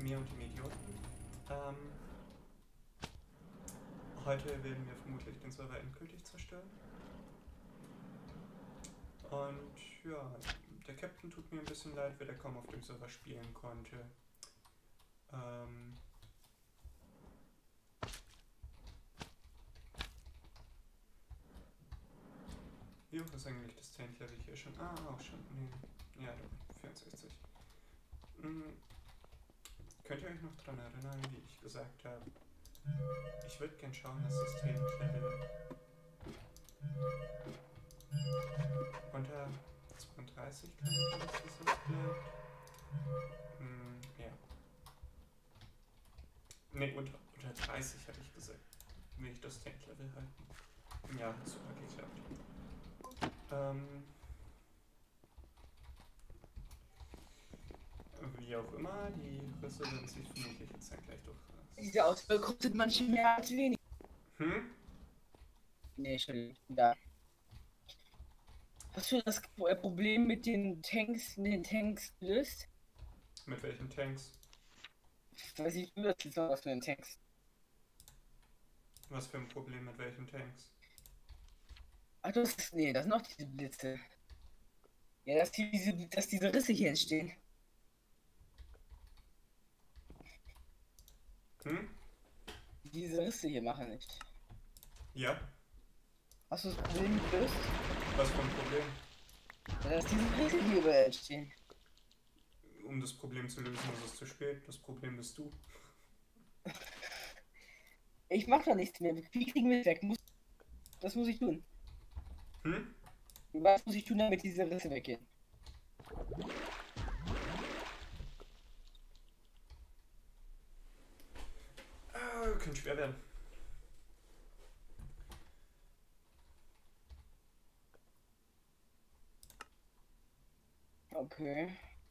mir und dem Idioten. Ähm, Heute werden wir vermutlich den Server endgültig zerstören. Und ja, der Captain tut mir ein bisschen leid, weil er kaum auf dem Server spielen konnte. Wie hoch ist eigentlich das Tank-Level hier schon? Ah, auch schon. Nee. Ja, doch, 64. Könnt ihr euch noch daran erinnern, wie ich gesagt habe, ich würde gern schauen, dass das Tank-Level unter 32 kann, dass das jetzt bleibt. Ja. Ne, unter 30 hatte ich gesagt. Will ich das Tank-Level halten. Ja, hat super geklappt. Wie auch immer, die Risse werden sich vermutlich jetzt dann gleich durch. Diese Auswahl kostet manche mehr als wenig. Nee, Entschuldigung, da. Hast du das Problem mit den Tanks gelöst? Mit welchen Tanks? Weiß ich, du das jetzt noch aus den Tanks. Was für ein Problem mit welchen Tanks? Ach, nee, das sind noch diese Blitze. Ja, dass diese Risse hier entstehen. Diese Risse hier machen nicht. Ja? Hast du das Problem gelöst? Was für ein Problem? Ja, dass diese Risse hier überall entstehen. Um das Problem zu lösen, ist es zu spät. Das Problem bist du. Ich mach da nichts mehr. Wie kriegen wir es weg? Das muss ich tun. Was muss ich tun, damit diese Risse weggehen? Könnte schwer werden. Okay.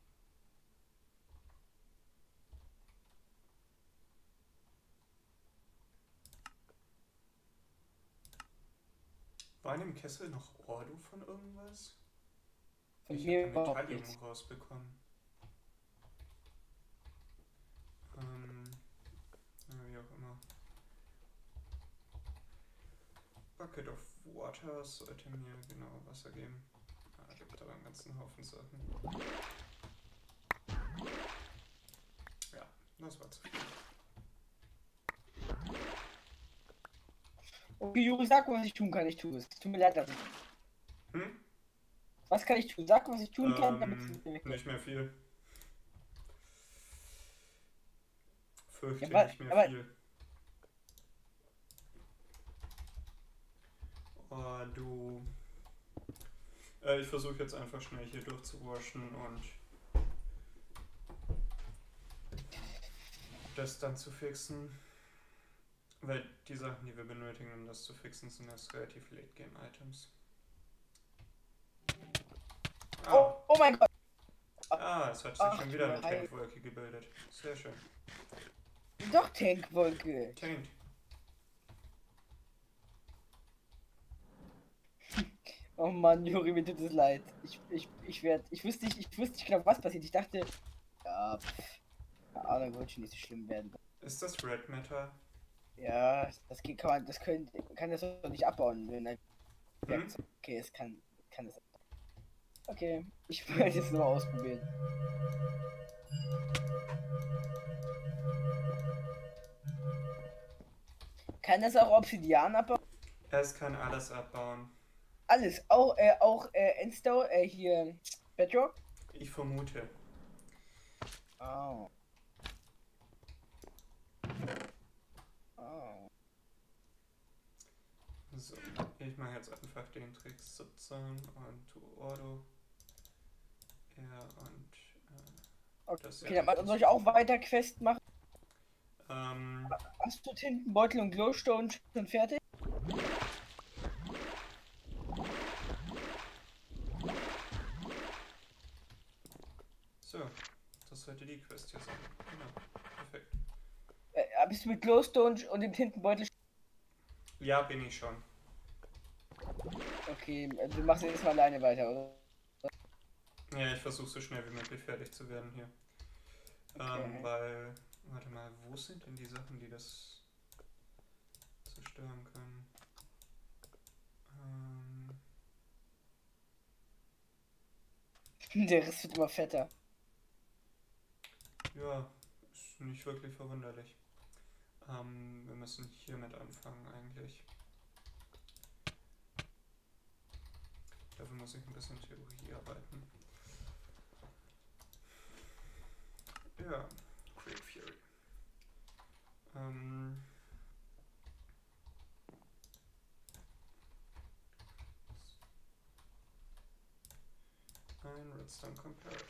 War in dem Kessel noch Ordo von irgendwas? Von Ich mir habe Metallium rausbekommen. Wie auch immer. Bucket of Water sollte mir genau Wasser geben. Gibt aber einen ganzen Haufen Sachen. Ja, das war zu viel. Okay, Juri, sag, was ich tun kann. Ich tue es. Tut mir leid, dass ich. Was kann ich tun? Sag, was ich tun kann, damit es nicht mehr viel. Fürchte ja, nicht mehr viel. Oh, du. Ich versuche jetzt einfach schnell hier durchzuwaschen und das dann zu fixen. Weil die Sachen, die wir benötigen, um das zu fixen, sind jetzt relativ Late-Game-Items. Oh mein Gott! Es hat sich schon wieder eine Tankwolke gebildet. Sehr schön. Doch, Tankwolke. Tanked. Oh Mann, Juri, mir tut es leid. Ich wusste nicht genau, was passiert. Ich dachte, ja, keine Ahnung, wird schon nicht so schlimm werden. Ist das Red Matter? Ja, kann das doch nicht abbauen, wenn ein okay, es kann es. Okay, ich werde es nur ausprobieren. Kann das auch Obsidian abbauen? Es kann alles abbauen. Alles, auch Endstone, hier Bedrock? Ich vermute. Oh. So, ich mache jetzt einfach den Trick 17 und tu Ordo. Ja, und okay, dann soll ich auch weiter Quest machen? Hast du Tintenbeutel und Glowstone schon fertig? So, das sollte die Quest hier sein. Genau, perfekt. Bist du mit Glowstone und dem Tintenbeutel? Ja, bin ich schon. Okay, du machst jetzt mal alleine weiter, oder? Ja, ich versuche so schnell wie möglich fertig zu werden hier. Okay. Weil, warte mal, wo sind denn die Sachen, die das zerstören können? Der Riss wird immer fetter. Ja, ist nicht wirklich verwunderlich. Wir müssen hiermit anfangen eigentlich. Dafür muss ich ein bisschen Theorie arbeiten. Ja, Great Fury. Ein Redstone Comparator.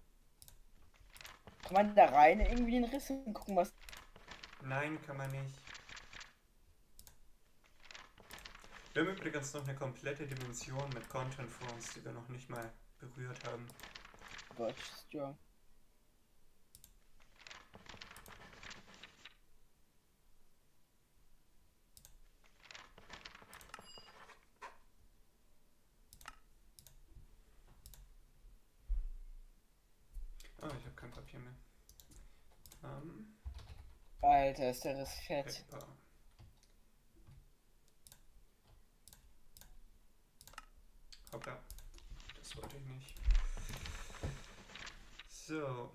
Kann man da rein irgendwie in den Riss und gucken, was. Nein, kann man nicht. Wir haben übrigens noch eine komplette Dimension mit Content vor uns, die wir noch nicht mal berührt haben. Gott, ja. Ah, ich habe kein Papier mehr. Alter, ist der Riss fett. Paper. Hoppla. Das wollte ich nicht. So.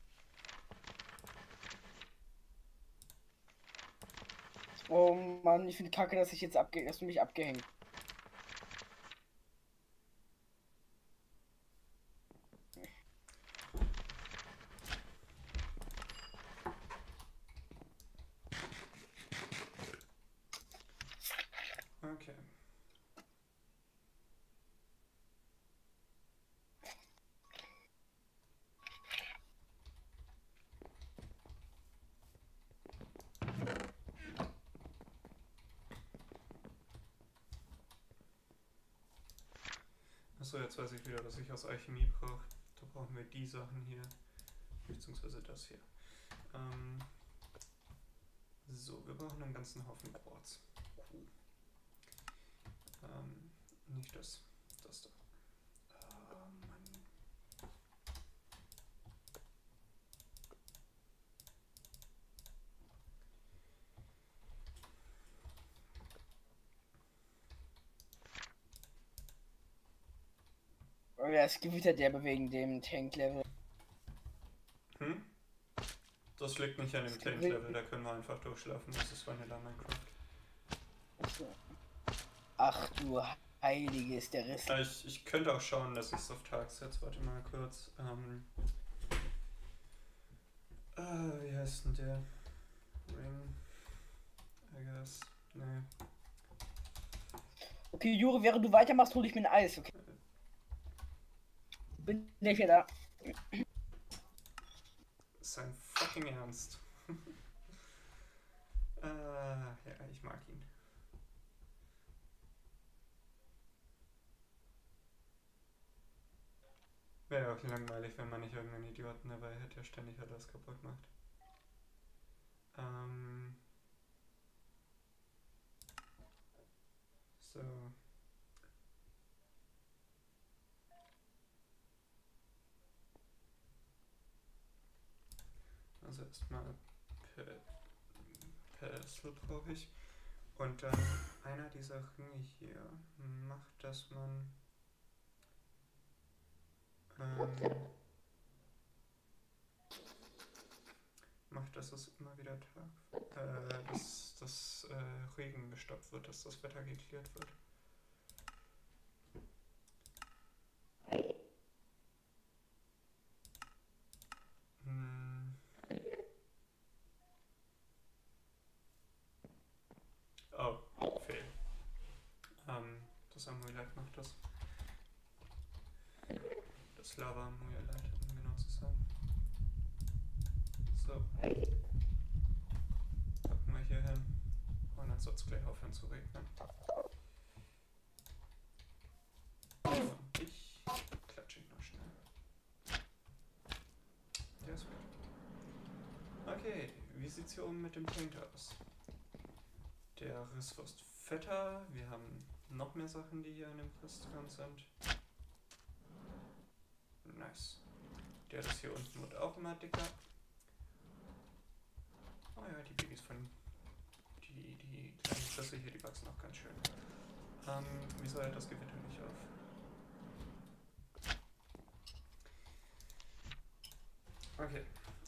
Oh Mann, ich finde kacke, dass dass du mich abgehängt. Okay. Achso, jetzt weiß ich wieder, was ich aus Alchemie brauche. Da brauchen wir die Sachen hier. Beziehungsweise das hier. So, wir brauchen einen ganzen Haufen Quarz. Cool. Nicht das. Das da. Mann. Oh ja, es gewittert der wegen dem Tank-Level. Das liegt nicht an dem Tank-Level, da können wir einfach durchschlafen. Das ist Vanilla Minecraft. Ach du heiliges, der Riss. Ich könnte auch schauen, dass ich es auf Tag setze. Warte mal kurz. Wie heißt denn der? Ring. I guess. Nee. Okay, Jure, während du weitermachst, hole ich mir ein Eis, okay? Bin nicht mehr da. Sein fucking Ernst. Ja, ich mag ihn. Wäre auch langweilig, wenn man nicht irgendeinen Idioten dabei hätte, der ständig alles kaputt macht. So. Also erstmal Pestle brauche ich. Und dann einer dieser Ringe hier macht, dass man macht, dass es immer wieder dass Regen gestoppt wird, dass das Wetter geklärt wird. Oh, fail. Das Amulett macht das. Das Lava-Amulett, um genau zu sein. So. Packen wir hier hin. Und dann soll es gleich aufhören zu regnen. Und ich klatsche ihn noch schnell. Der ist gut. Okay, wie sieht's hier oben mit dem Paint aus? Der Riss wird fetter. Wir haben noch mehr Sachen, die hier an dem Riss dran sind. Nice. Der ist hier unten wird auch immer dicker. Oh ja, die Babys von... Die kleinen Flüsse hier, die wachsen auch ganz schön. Wieso hört das Gewitter nicht auf? Okay.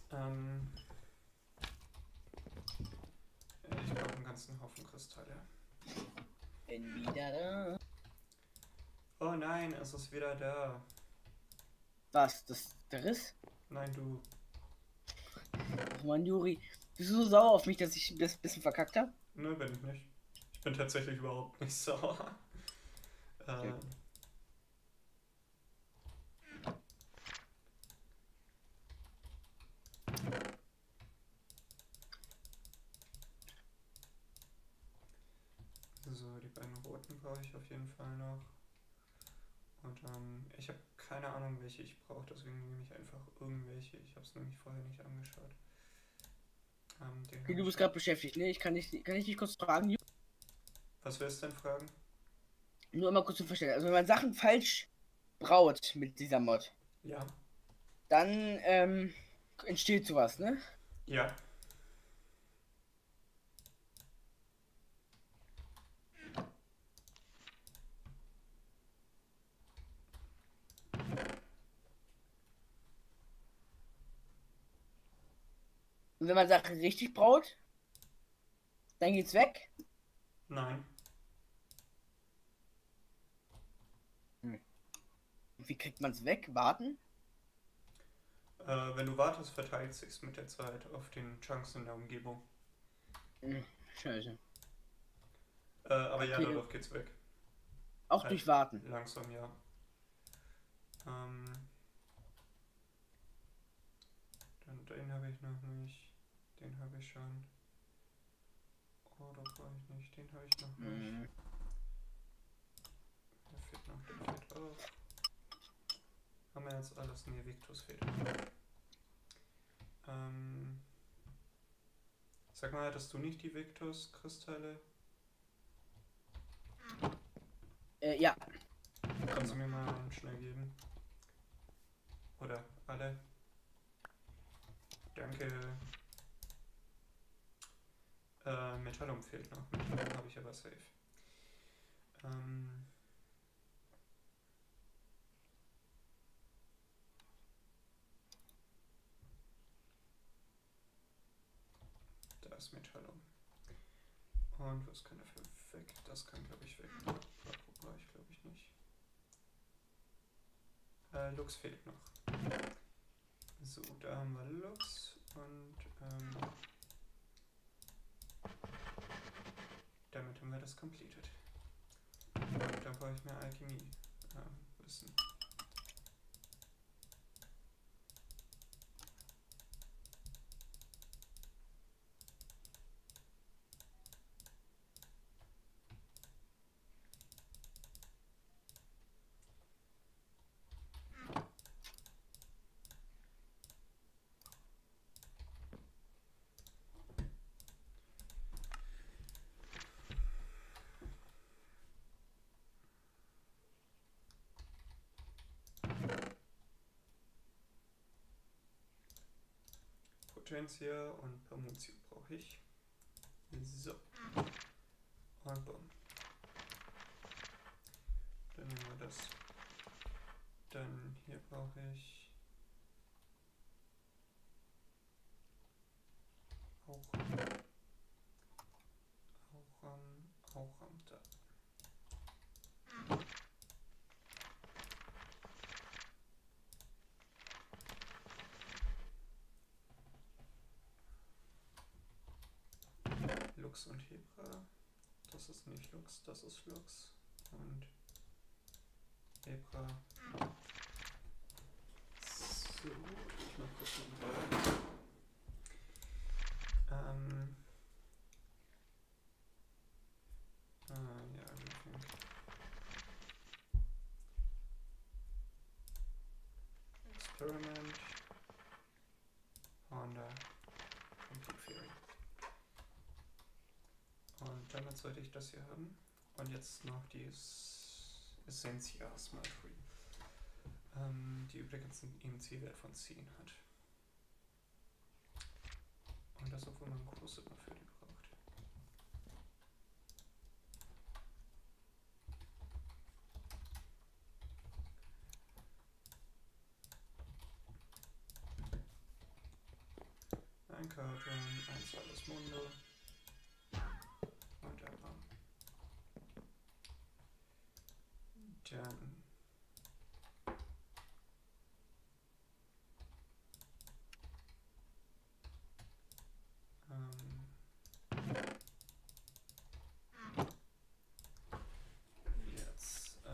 Ich brauche einen ganzen Haufen Kristalle. Bin wieder da. Oh nein, es ist wieder da. Was? Der Riss? Nein, du. Ach man, Juri. Bist du so sauer auf mich, dass ich das ein bisschen verkackt habe? Nö, bin ich nicht. Ich bin tatsächlich überhaupt nicht sauer. Okay. So, die beiden roten brauche ich auf jeden Fall noch. Und ich habe keine Ahnung, welche ich brauche, deswegen nehme ich einfach irgendwelche. Ich habe es nämlich vorher nicht angeschaut. Okay, du bist gerade beschäftigt, ne? Kann ich dich kurz fragen? Juri? Was willst du denn fragen? Nur mal kurz zu verstehen. Also wenn man Sachen falsch braut mit dieser Mod, Ja. dann entsteht sowas, ne? Ja. Und wenn man Sachen richtig braut, dann geht's weg. Nein. Und wie kriegt man es weg? Warten? Wenn du wartest, verteilt sich's mit der Zeit auf den Chunks in der Umgebung. Scheiße. Aber ja, Okay. dadurch geht's weg. Auch durch Warten. Langsam, ja. Dann den habe ich noch nicht. Den habe ich schon. Oh, doch brauche ich nicht. Den habe ich noch nicht. Der fehlt noch, der fehlt auch. Haben wir jetzt alles? Ne, Victus fehlt noch. Sag mal, hattest du nicht die Victus-Kristalle? Ja. Kannst du mir mal einen schnell geben? Oder alle? Danke. Metallum fehlt noch. Metallum habe ich aber safe. Da ist Metallum. Und was kann dafür weg? Das kann, glaube ich, weg. Brauche ich, glaube ich, nicht. Lux fehlt noch. So, da haben wir Lux und damit haben wir das completed. Und dann brauche ich mehr Alchemie wissen. Potentia und Permutio brauche ich. So. Und bumm. Dann nehmen wir das. Dann hier brauche ich auch da. Lux und Hebra. Das ist nicht Lux, das ist Lux. Und Hebra. So, ich mach kurz einen Ball. Ja, everything. Experiment. Honda. Complete Theory. Und damit sollte ich das hier haben. Und jetzt noch die Essentia Smart Free. Die übrigens einen EMC-Wert von 10 hat. Und das, obwohl man große dafür die braucht. Ein Karton, ein zweites Mundo. Und ein Baum. Dann jetzt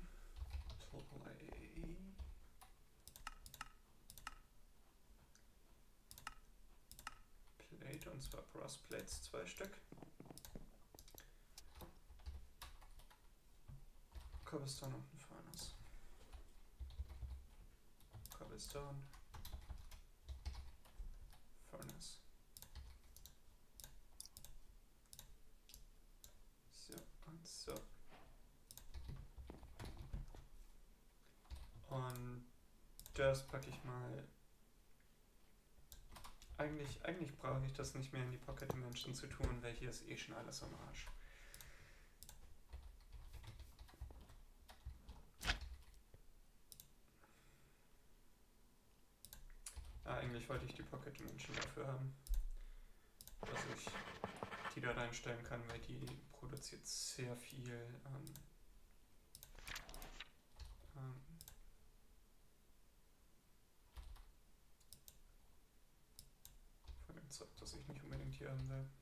Plate, und zwar Brass Plates, 2 Stück. Cobblestone und ein Furnace. Cobblestone. Furnace. So und so. Und das packe ich mal. Eigentlich brauche ich das nicht mehr in die Pocket Dimension zu tun, weil hier ist eh schon alles am Arsch. Eigentlich wollte ich die Pocket Dimension dafür haben, dass ich die da reinstellen kann, weil die produziert sehr viel von dem Zeug, das ich nicht unbedingt hier haben will.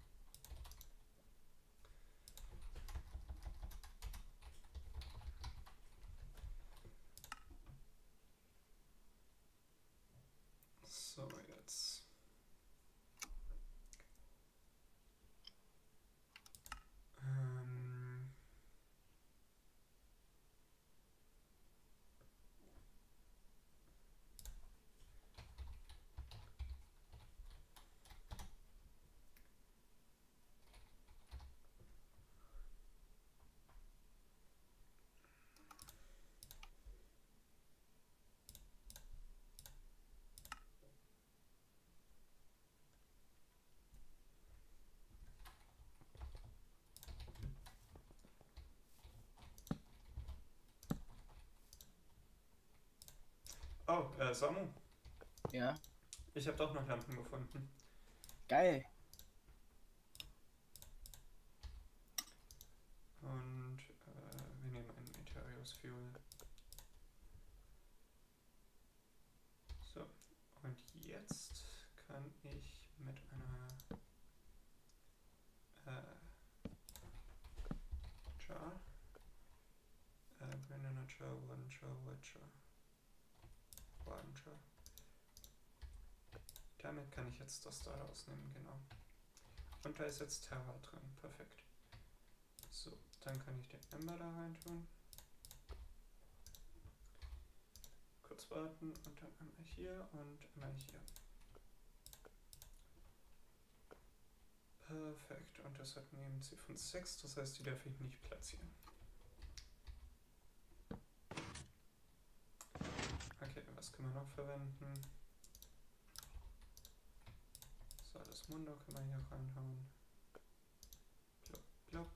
So, jetzt. Oh, Samu. Ja. Ich habe doch noch Lampen gefunden. Geil. Und wir nehmen einen Meteorius Fuel. So, und jetzt kann ich mit einer Jar, Banana Jar, One Jar, White Jar, One Jar. Damit kann ich jetzt das da rausnehmen, genau. Und da ist jetzt Terra drin, perfekt. So, dann kann ich den Ember da rein tun. Kurz warten und dann einmal hier und einmal hier. Perfekt, und das hat eine MC von 6, das heißt, die darf ich nicht platzieren. Okay, was können wir noch verwenden? So, das Mundo können wir hier reinhauen. Plopp, plopp.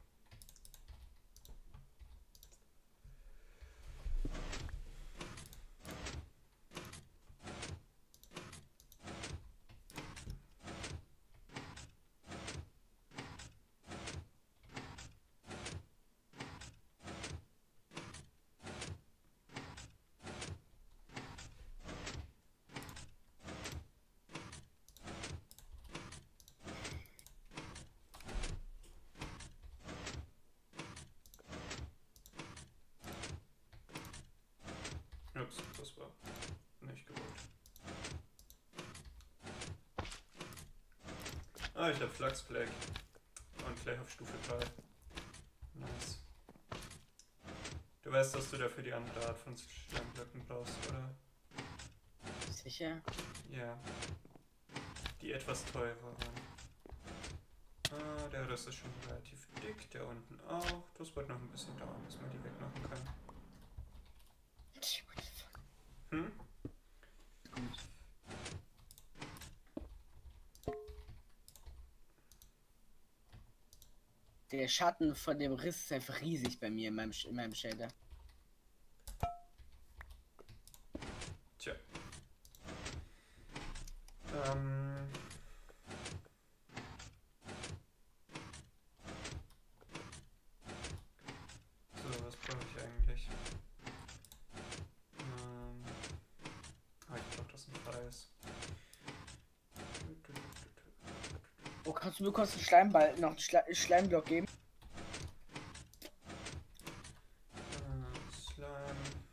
Ups, das war nicht gewollt. Ah, ich habe Flachsfleck und gleich auf Stufe 3. Nice. Du weißt, dass du dafür die andere Art von Sternblöcken brauchst, oder? Sicher? Ja. Die etwas teureren. Ah, der Rest ist schon relativ dick, der unten auch. Das wird noch ein bisschen dauern, bis man die wegmachen kann. Hm? Gut. Der Schatten von dem Riss ist einfach riesig bei mir in meinem Shader. Tja. So, was brauche ich eigentlich? Ich brauche das ein freies. Oh, kannst du mir kurz einen Schleimball, noch einen Schleimblock geben? Slime.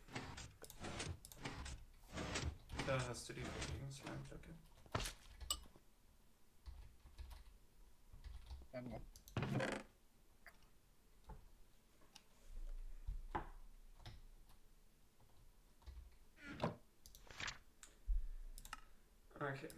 Da hast du die richtigen Slime-Blöcke. Danke. Okay.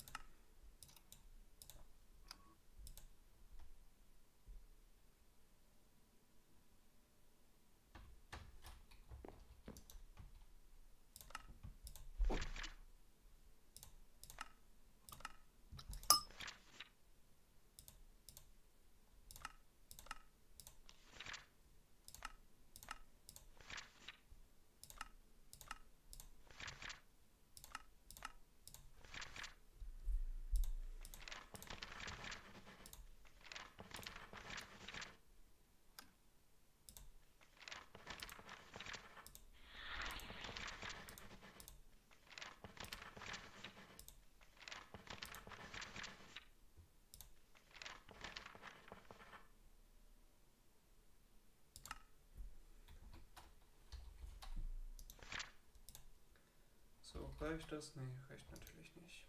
So, reicht das? Nee, reicht natürlich nicht.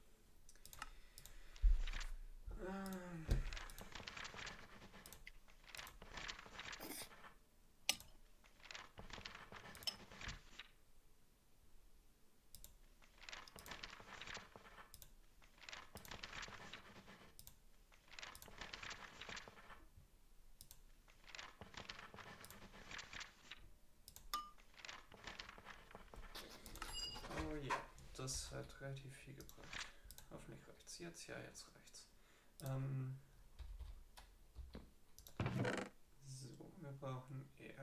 Oh ja, das hat relativ viel gebracht. Hoffentlich reicht's jetzt. Ja, jetzt reicht's. So, wir brauchen eher.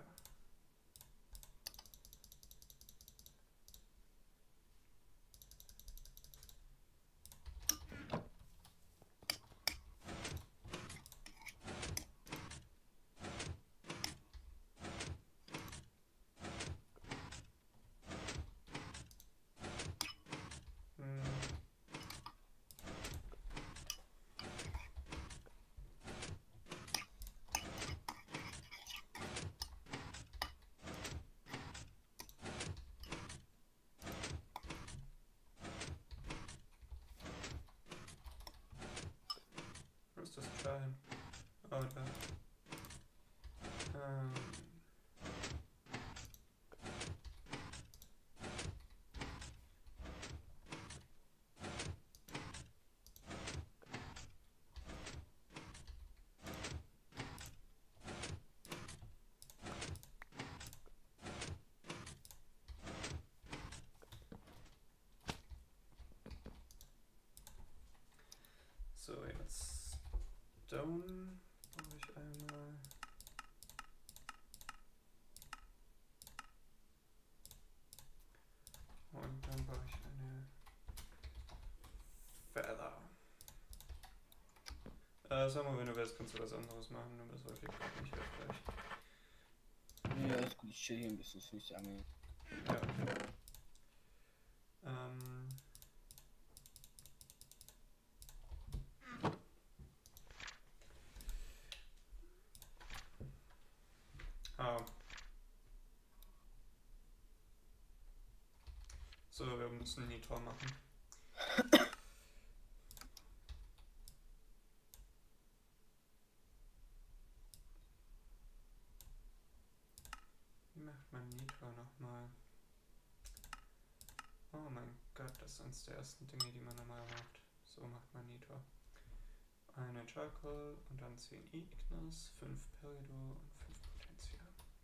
Wo ist das Klein? Oh, da. So, jetzt Stone brauche ich einmal. Und dann brauche ich eine Feather. Sag mal, wenn du willst, kannst du was anderes machen, aber das war wirklich gerade nicht hilfreich. Ja, ist gut, ich chill hier ein bisschen, das finde ich angenehm. Ja. So, wir müssen Nitro machen. Wie macht man Nitro nochmal? Oh mein Gott, das ist eines der ersten Dinge, die man normal macht. So macht man Nitro. Eine Charcoal und dann 10 Ignis, 5 Peridot und 5 Potentia.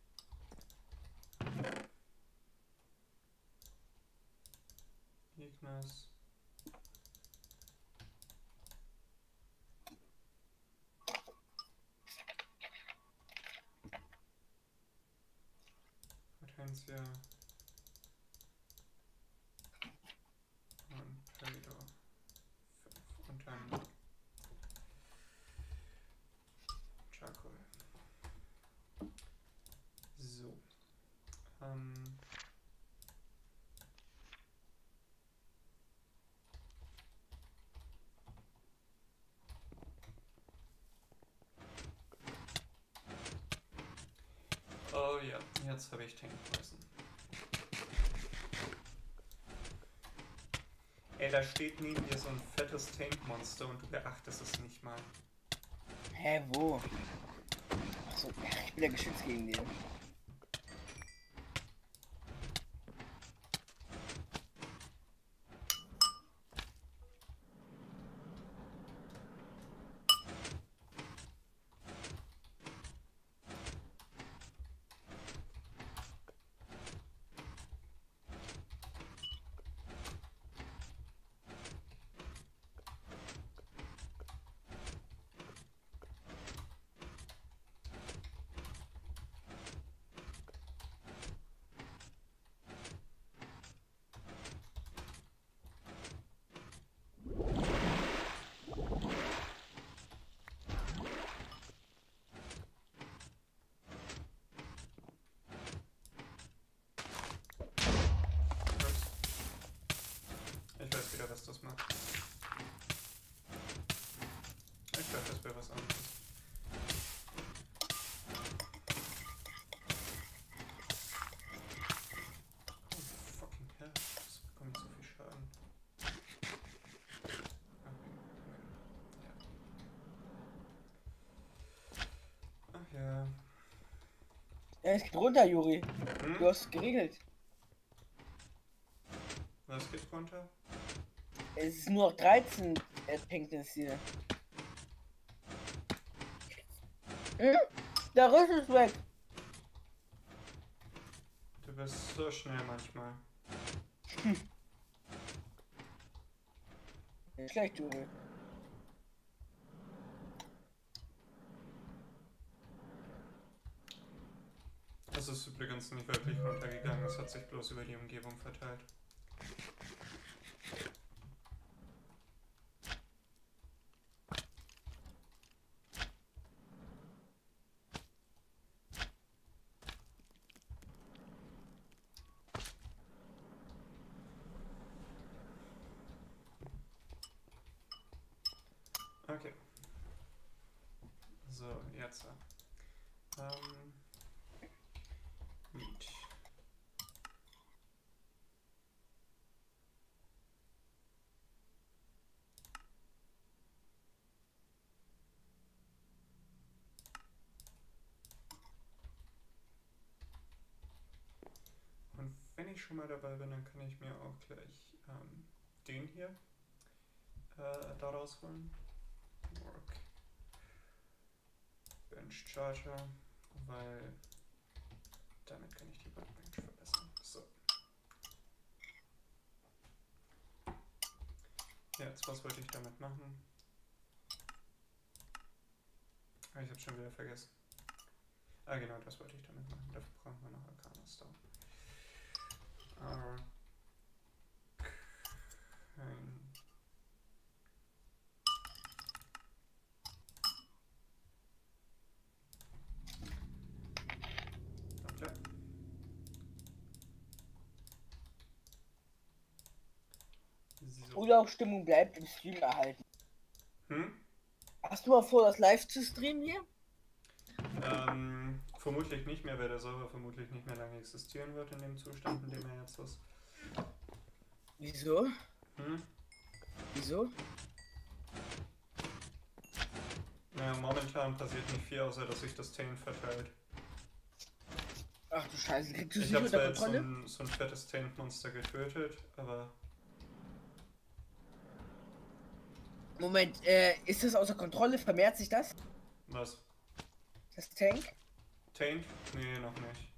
Ignis. Potentia und Peridot 5 und dann Charcoal. So. Oh ja, jetzt habe ich Tank Poison. Ey, da steht neben dir so ein fettes Tankmonster und du beachtest es nicht mal. Hä, wo? Achso, ich bin ja geschützt gegen den. Ich weiß wieder, was das macht. Ich glaube, das wäre was anderes. Oh, fucking hell. Das bekomme ich so viel Schaden. Ach ja. Es geht runter, Juri. Hm? Du hast geregelt. Was geht runter? Es ist nur noch 13 Erkenntnis hier. Hm? Der Riss ist weg. Du bist so schnell manchmal. Nicht schlecht, Juri. Es ist übrigens nicht wirklich runtergegangen, es hat sich bloß über die Umgebung verteilt. Okay. So, jetzt. Meat. Und wenn ich schon mal dabei bin, dann kann ich mir auch gleich den hier da rausholen. Work. Bench Charger, weil damit kann ich die Workbench verbessern. So. Jetzt, was wollte ich damit machen? Ich habe schon wieder vergessen. Ah genau, das wollte ich damit machen. Dafür brauchen wir noch Arcana Stone. Okay. So. Oder auch Stimmung bleibt im Stream erhalten. Hm? Hast du mal vor, das live zu streamen hier? Vermutlich nicht mehr, weil der Server vermutlich nicht mehr lange existieren wird in dem Zustand, in dem er jetzt ist. Wieso? Hm? Wieso? Naja, momentan passiert nicht viel, außer dass sich das Taint verteilt. Ach du Scheiße, kriegst du Ich sie habe unter zwar jetzt Kontrolle? so ein fettes Taint-Monster getötet, aber... Moment, ist das außer Kontrolle? Vermehrt sich das? Was? Das Tank? Taint? Nee, noch nicht.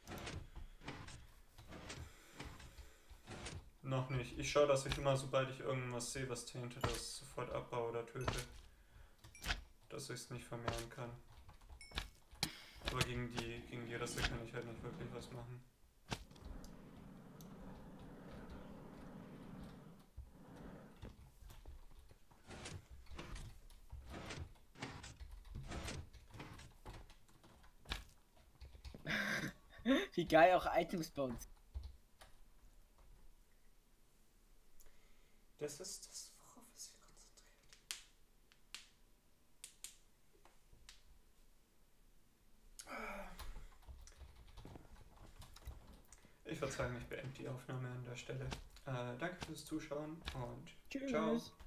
Noch nicht. Ich schaue, dass ich immer, sobald ich irgendwas sehe, was tainted ist, sofort abbaue oder töte. Dass ich es nicht vermehren kann. Aber gegen die Risse kann ich halt nicht wirklich was machen. Wie geil auch Items bei uns. Das ist das, worauf es sich konzentriert. Ich würde sagen, ich beende die Aufnahme an der Stelle. Danke fürs Zuschauen und ciao. Tschüss.